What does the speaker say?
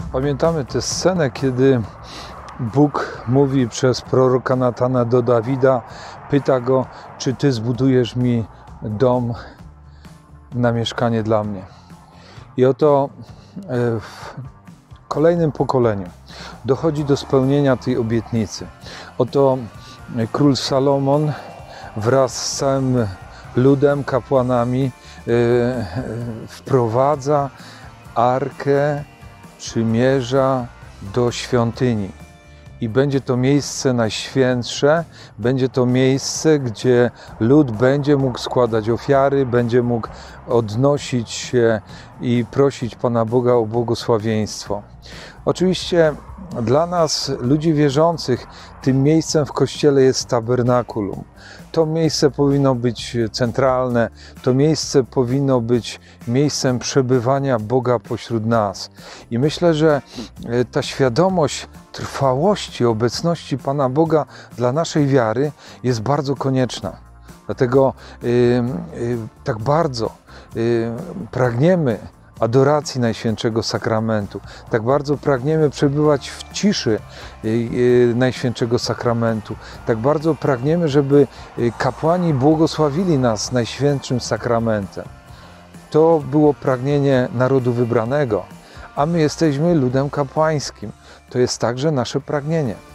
Pamiętamy tę scenę, kiedy Bóg mówi przez proroka Natana do Dawida, pyta go, czy ty zbudujesz mi dom na mieszkanie dla mnie. I oto w kolejnym pokoleniu dochodzi do spełnienia tej obietnicy. Oto król Salomon wraz z całym ludem, kapłanami wprowadza Arkę Przymierza do świątyni. I będzie to miejsce najświętsze, będzie to miejsce, gdzie lud będzie mógł składać ofiary, będzie mógł odnosić się i prosić Pana Boga o błogosławieństwo. Oczywiście dla nas, ludzi wierzących, tym miejscem w Kościele jest tabernakulum. To miejsce powinno być centralne, to miejsce powinno być miejscem przebywania Boga pośród nas. I myślę, że ta świadomość trwałości, obecności Pana Boga dla naszej wiary jest bardzo konieczna. Dlatego tak bardzo pragniemy adoracji Najświętszego Sakramentu. Tak bardzo pragniemy przebywać w ciszy Najświętszego Sakramentu. Tak bardzo pragniemy, żeby kapłani błogosławili nas Najświętszym Sakramentem. To było pragnienie narodu wybranego, a my jesteśmy ludem kapłańskim. To jest także nasze pragnienie.